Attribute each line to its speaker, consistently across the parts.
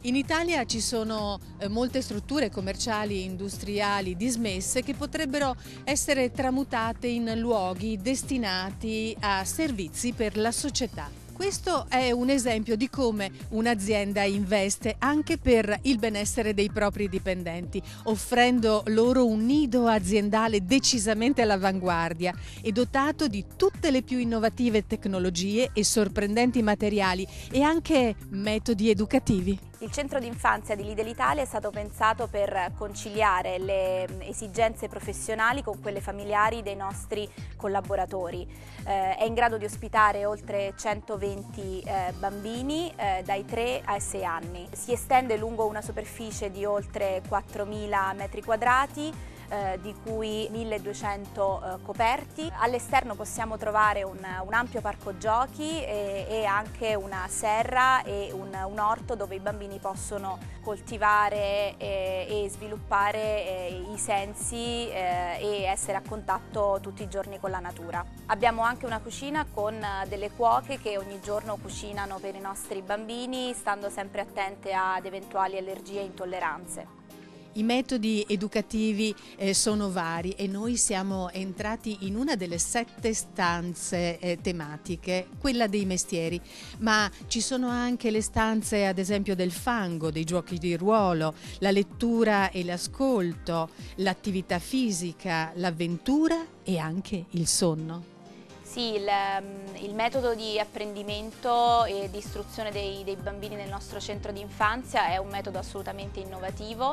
Speaker 1: In Italia ci sono molte strutture commerciali e industriali dismesse che potrebbero essere tramutate in luoghi destinati a servizi per la società. Questo è un esempio di come un'azienda investe anche per il benessere dei propri dipendenti, offrendo loro un nido aziendale decisamente all'avanguardia e dotato di tutte le più innovative tecnologie e sorprendenti materiali e anche metodi educativi.
Speaker 2: Il centro d'infanzia di Lidl Italia è stato pensato per conciliare le esigenze professionali con quelle familiari dei nostri collaboratori. È in grado di ospitare oltre 120 bambini dai 3 ai 6 anni. Si estende lungo una superficie di oltre 4.000 metri quadrati, di cui 1.200 coperti. All'esterno possiamo trovare un ampio parco giochi e anche una serra e un orto dove i bambini possono coltivare e sviluppare i sensi e essere a contatto tutti i giorni con la natura. Abbiamo anche una cucina con delle cuoche che ogni giorno cucinano per i nostri bambini, stando sempre attente ad eventuali allergie e intolleranze.
Speaker 1: I metodi educativi sono vari e noi siamo entrati in una delle 7 stanze tematiche, quella dei mestieri, ma ci sono anche le stanze ad esempio del fango, dei giochi di ruolo, la lettura e l'ascolto, l'attività fisica, l'avventura e anche il sonno.
Speaker 2: Sì, il metodo di apprendimento e di istruzione dei bambini nel nostro centro di infanzia è un metodo assolutamente innovativo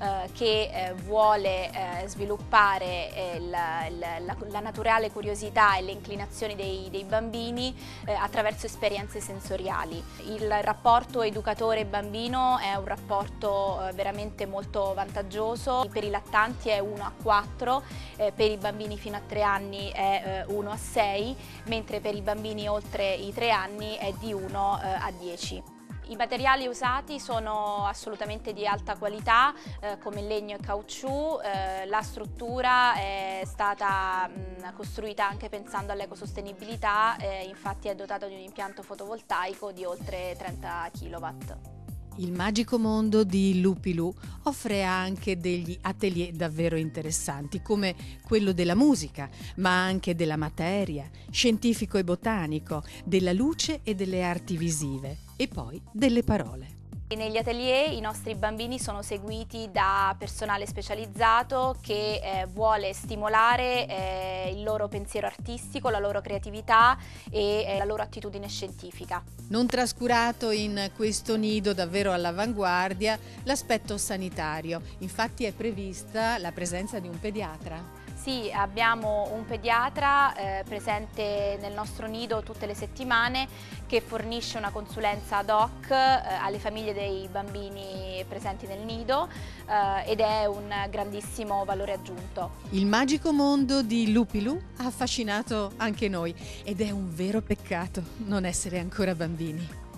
Speaker 2: che vuole sviluppare la naturale curiosità e le inclinazioni dei bambini attraverso esperienze sensoriali. Il rapporto educatore-bambino è un rapporto veramente molto vantaggioso. Per i lattanti è 1:4, per i bambini fino a 3 anni è 1:6, mentre per i bambini oltre i 3 anni è di 1:10. I materiali usati sono assolutamente di alta qualità, come legno e caucciù. La struttura è stata costruita anche pensando all'ecosostenibilità, infatti è dotata di un impianto fotovoltaico di oltre 30 kW.
Speaker 1: Il magico mondo di Lupilù offre anche degli atelier davvero interessanti, come quello della musica, ma anche della materia, scientifico e botanico, della luce e delle arti visive, e poi delle parole.
Speaker 2: Negli atelier i nostri bambini sono seguiti da personale specializzato che vuole stimolare il loro pensiero artistico, la loro creatività e la loro attitudine scientifica.
Speaker 1: Non trascurato in questo nido davvero all'avanguardia l'aspetto sanitario, infatti è prevista la presenza di un pediatra.
Speaker 2: Sì, abbiamo un pediatra presente nel nostro nido tutte le settimane che fornisce una consulenza ad hoc alle famiglie dei bambini presenti nel nido ed è un grandissimo valore aggiunto.
Speaker 1: Il magico mondo di Lupilù ha affascinato anche noi ed è un vero peccato non essere ancora bambini.